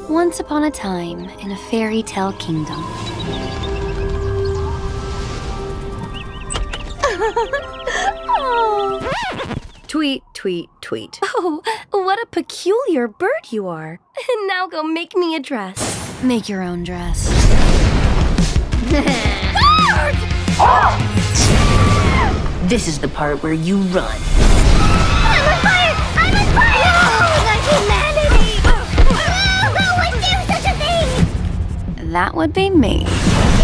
Once upon a time, in a fairy tale kingdom. Oh. Tweet, tweet, tweet. Oh, what a peculiar bird you are. Now go make me a dress. Make your own dress. This is the part where you run. I'm on fire! I'm on fire! No, not humanity! Who would do such a thing? That would be me.